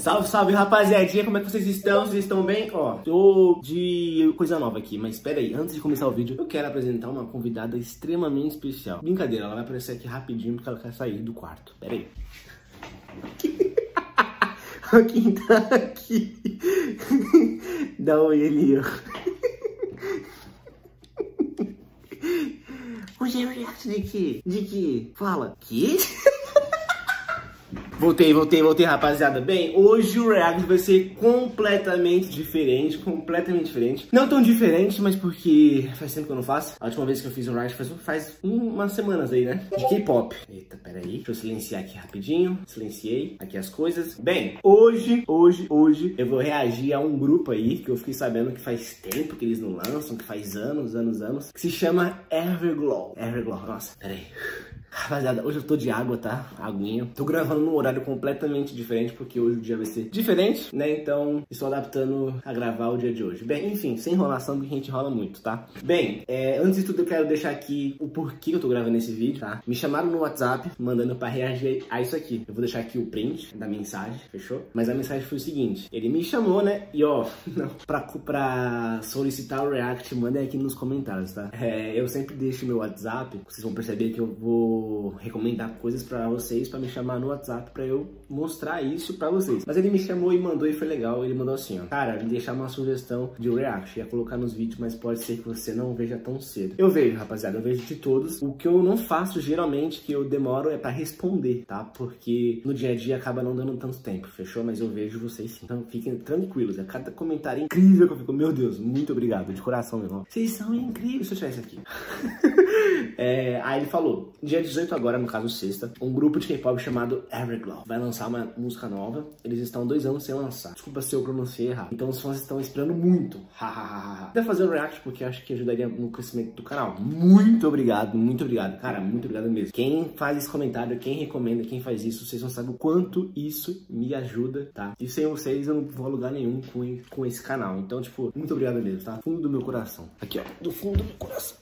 Salve, salve, rapaziadinha, como é que vocês estão? Vocês estão bem? Ó, tô de coisa nova aqui, mas espera aí, antes de começar o vídeo, eu quero apresentar uma convidada extremamente especial. Brincadeira, ela vai aparecer aqui rapidinho porque ela quer sair do quarto. Espera aí. Quem tá aqui? Dá um oi ali, ó. Hoje é react de quê? De quê? Fala. Que? Voltei, rapaziada. Bem, hoje o react vai ser completamente diferente, Não tão diferente, mas porque faz tempo que eu não faço. A última vez que eu fiz um react faz umas semanas aí, né? De K-pop. Eita, peraí. Deixa eu silenciar aqui rapidinho. Silenciei aqui as coisas. Bem, hoje eu vou reagir a um grupo aí que eu fiquei sabendo que faz tempo que eles não lançam, que faz anos, que se chama Everglow. Nossa, peraí. Rapaziada, hoje eu tô de água, tá? Aguinha. Tô gravando num horário completamente diferente, porque hoje o dia vai ser diferente, né? Então, estou adaptando a gravar o dia de hoje. Bem, enfim, sem enrolação, porque a gente enrola muito, tá? Bem, antes de tudo eu quero deixar aqui o porquê eu tô gravando esse vídeo, tá? Me chamaram no WhatsApp, mandando pra reagir a isso aqui. Eu vou deixar aqui o print da mensagem, fechou? Mas a mensagem foi o seguinte, ele me chamou, né? E ó, pra solicitar o react, mandem aqui nos comentários, tá? Eu sempre deixo meu WhatsApp, vocês vão perceber que eu vou recomendar coisas pra vocês, pra me chamar no WhatsApp pra eu mostrar isso pra vocês. Mas ele me chamou e mandou e foi legal. Ele mandou assim, ó: cara, me deixar uma sugestão de react, ia colocar nos vídeos, mas pode ser que você não veja tão cedo. Eu vejo, rapaziada, eu vejo de todos. O que eu não faço geralmente, que eu demoro, é pra responder, tá? Porque no dia a dia acaba não dando tanto tempo, fechou? Mas eu vejo vocês sim. Então fiquem tranquilos, é cada comentário incrível que eu fico, meu Deus, muito obrigado, de coração, meu irmão. Vocês são incríveis. Deixa eu tirar isso aqui. Aí ele falou, dia 18 agora, no caso sexta, um grupo de K-pop chamado Everglow vai lançar uma música nova. Eles estão 2 anos sem lançar. Desculpa se eu pronunciei errado. Então os fãs estão esperando muito. Deve fazer o react porque acho que ajudaria no crescimento do canal. Muito obrigado, cara, muito obrigado mesmo. Quem faz esse comentário, quem recomenda, quem faz isso, vocês não sabem o quanto isso me ajuda, tá? E sem vocês eu não vou a lugar nenhum com esse canal. Então, tipo, muito obrigado mesmo, tá? Fundo do meu coração. Aqui, ó, do fundo do meu coração.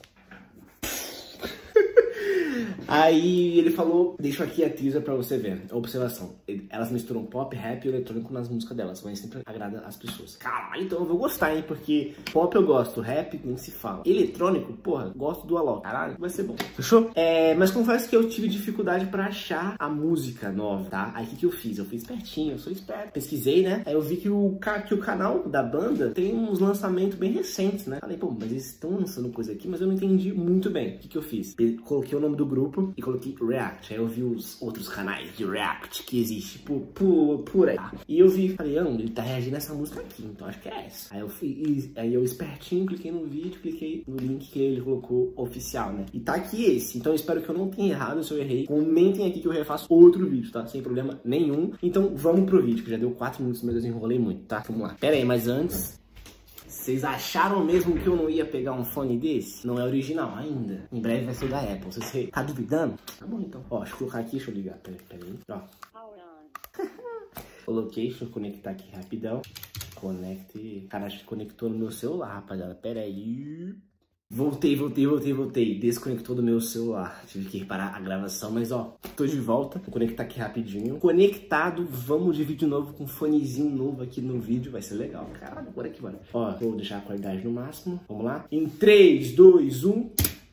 Aí ele falou, deixo aqui a teaser pra você ver. Observação, elas misturam pop, rap e eletrônico nas músicas delas, mas sempre agrada as pessoas. Caralho, então eu vou gostar, hein? Porque pop eu gosto, rap nem se fala. Eletrônico, porra, gosto do Alok. Caralho, vai ser bom. Fechou? Mas confesso que eu tive dificuldade pra achar a música nova, tá? Aí o que eu fiz? Eu fiz espertinho, eu sou esperto. Pesquisei, né? Aí eu vi que o canal da banda tem uns lançamentos bem recentes, né? Falei, pô, mas eles estão lançando coisa aqui, mas eu não entendi muito bem. O que eu fiz? Coloquei o nome do grupo e coloquei React. Aí eu vi os outros canais de React que existe por aí. E eu vi, falei, ele tá reagindo a essa música aqui, então acho que é essa. Aí eu espertinho, cliquei no vídeo, cliquei no link que ele colocou oficial, né? E tá aqui esse. Então eu espero que eu não tenha errado. Se eu errei, comentem aqui que eu refaço outro vídeo, tá? Sem problema nenhum. Então vamos pro vídeo, que já deu 4 minutos, mas eu enrolei muito, tá? Vamos lá. Pera aí, mas antes... Vocês acharam mesmo que eu não ia pegar um fone desse? Não é original ainda. Em breve vai ser da Apple. Você tá duvidando? Tá bom, então. Ó, deixa eu colocar aqui, deixa eu ligar. Peraí. Ó. Coloquei, deixa eu conectar aqui rapidão. Conecte. Cara, acho que conectou no meu celular, rapaziada. Peraí. Voltei. Desconectou do meu celular. Tive que reparar a gravação, mas ó, tô de volta. Vou conectar aqui rapidinho. Conectado, vamos de vídeo novo com um fonezinho novo aqui no vídeo. Vai ser legal. Caralho, bora aqui, mano. Ó, vou deixar a qualidade no máximo. Vamos lá. Em 3, 2, 1.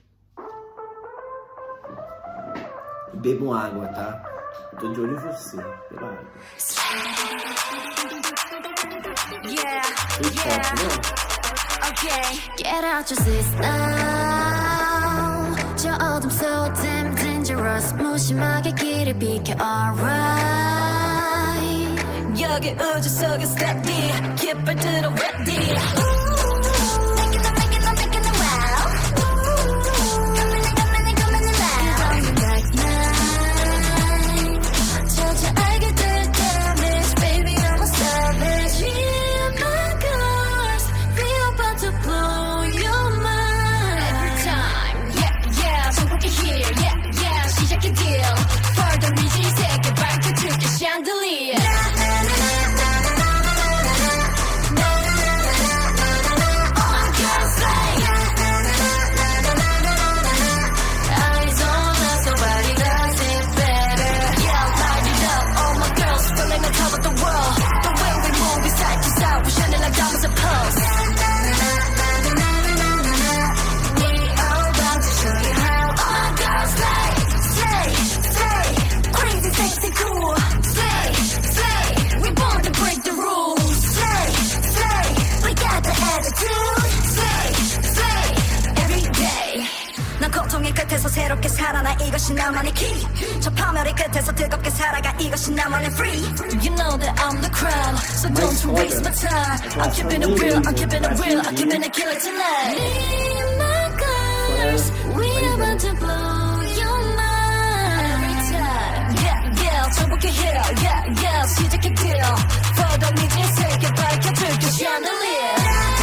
Bebam água, tá? Eu tô de olho em você. Beba água. Okay, get out your seats now. 저 어둠 so damn dangerous. 무심하게 길을 비켜, alright. 여기 우주 속에 steady. 깃발 들어 ready. 이것이 나만의 key 저 파멸의 끝에서 뜨겁게 살아가 이것이 나만의 free You know that I'm the crown So don't you waste my time I'm keeping it real, I'm keeping it real I'm keeping it killer tonight Me and my girls We about to blow your mind Every time Yeah, yeah, 저렇게 heal Yeah, yeah, 시작해 deal Further 네 인생을 밝혀줄게 chandelier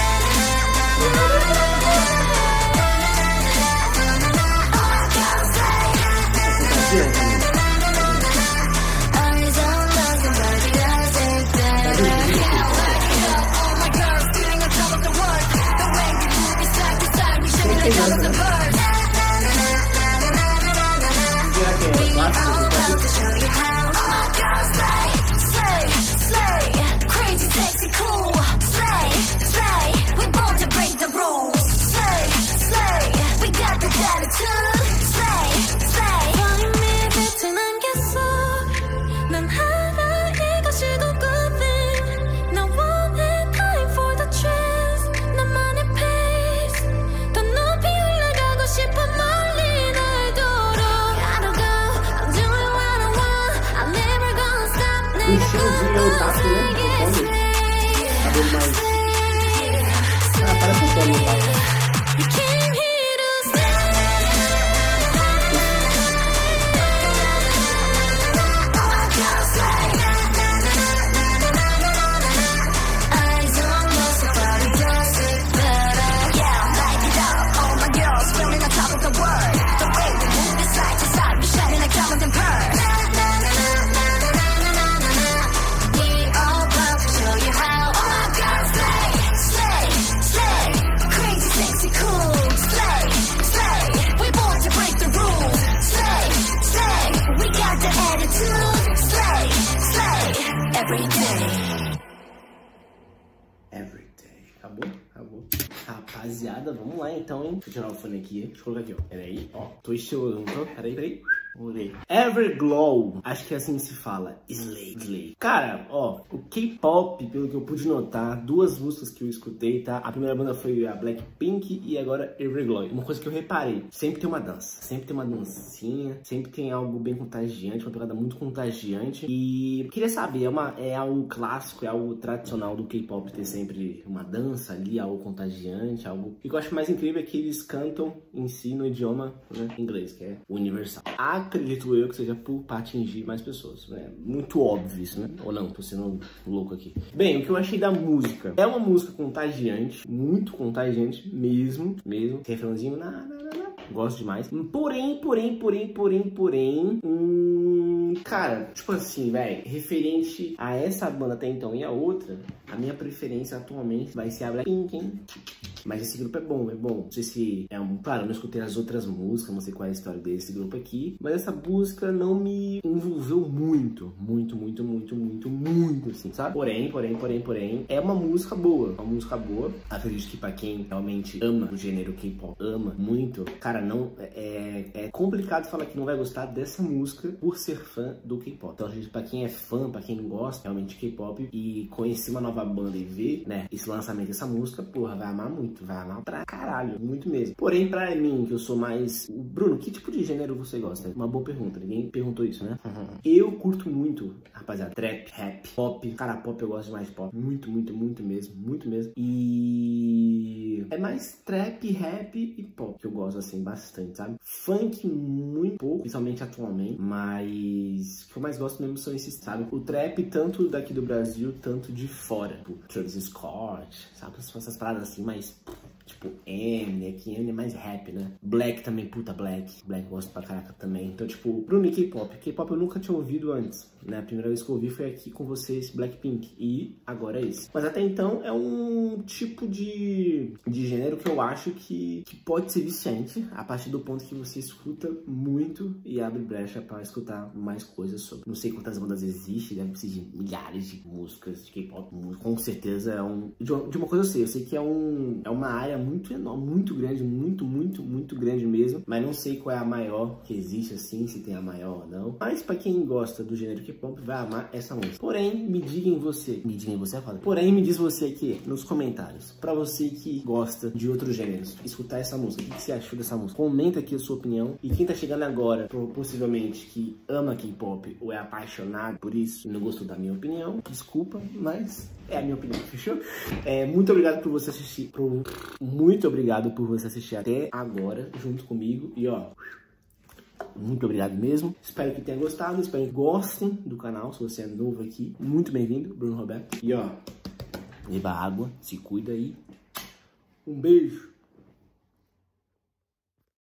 Rapaziada, vamos lá então, hein? Deixa eu tirar o fone aqui. Deixa eu colocar aqui, ó. Peraí, ó. Tô estiloso, não tô? Peraí. Everglow, acho que é assim que se fala. Slay. Cara, ó, o K-pop, pelo que eu pude notar, duas músicas que eu escutei, tá? A primeira banda foi a Blackpink e agora Everglow. Uma coisa que eu reparei, sempre tem uma dança, sempre tem uma dancinha, sempre tem algo bem contagiante, uma pegada muito contagiante. E eu queria saber, é algo clássico, é algo tradicional do K-pop ter sempre uma dança ali, algo contagiante, algo... E o que eu acho mais incrível é que eles cantam em si no idioma, né, inglês, que é universal. Acredito eu que seja para atingir mais pessoas, né? Muito óbvio isso, né? Ou não, tô sendo louco aqui. Bem, o que eu achei da música? É uma música contagiante, muito contagiante mesmo. Refrãozinho, gosto demais. Porém, cara, tipo assim, velho, referente a essa banda até então e a outra, a minha preferência atualmente vai ser a Blackpink, hein? Mas esse grupo é bom. Não sei se é um... Claro, eu não escutei as outras músicas, não sei qual é a história desse grupo aqui. Mas essa música não me envolveu muito, assim, sabe? Porém, é uma música boa. Acredito que pra quem realmente ama o gênero K-pop, ama muito, cara, não... É complicado falar que não vai gostar dessa música por ser fã do K-pop. Então, acredito que pra quem é fã, pra quem gosta realmente de K-pop e conhecer uma nova banda e ver, né, esse lançamento dessa música, porra, vai amar muito. Vai amar pra caralho, muito mesmo. Porém, pra mim, que eu sou mais... Bruno, que tipo de gênero você gosta? Uma boa pergunta, ninguém perguntou isso, né? Eu curto muito, rapaziada, trap, rap, pop. Cara, pop eu gosto mais de pop. Muito mesmo. E... é mais trap, rap e pop que eu gosto, assim, bastante, sabe? Funk, muito pouco, principalmente atualmente. Mas o que eu mais gosto mesmo são esses, sabe? O trap, tanto daqui do Brasil, tanto de fora. Tipo, Travis Scott, sabe? Essas paradas assim, mais... tipo, Eminem, que Eminem é mais rap, né? Black também, puta, Black gosto pra caraca também. Então, tipo, Bruno e K-pop. K-pop eu nunca tinha ouvido antes, né? A primeira vez que eu ouvi foi aqui com vocês, Blackpink. E agora é esse. Mas até então é um tipo de gênero que eu acho que pode ser viciante a partir do ponto que você escuta muito e abre brecha pra escutar mais coisas sobre. Não sei quantas bandas existem, deve existir milhares de músicas de K-pop. Com certeza é um... De uma coisa eu sei que é uma área muito enorme, muito grande, muito grande mesmo, mas não sei qual é a maior que existe, assim, se tem a maior ou não. Mas pra quem gosta do gênero K-pop, K-pop vai amar essa música. Porém, me digam você é foda. Porém, me diz você aqui nos comentários, pra você que gosta de outros gêneros, escutar essa música, o que você achou dessa música? Comenta aqui a sua opinião. E quem tá chegando agora, possivelmente, que ama K-pop ou é apaixonado por isso e não gostou da minha opinião, desculpa, mas é a minha opinião, fechou? Muito obrigado por você assistir, muito obrigado por você assistir até agora, junto comigo. E ó, muito obrigado mesmo. Espero que tenha gostado, espero que gostem do canal. Se você é novo aqui, muito bem-vindo, Bruno Roberto. E ó, beba água, se cuida aí. Um beijo.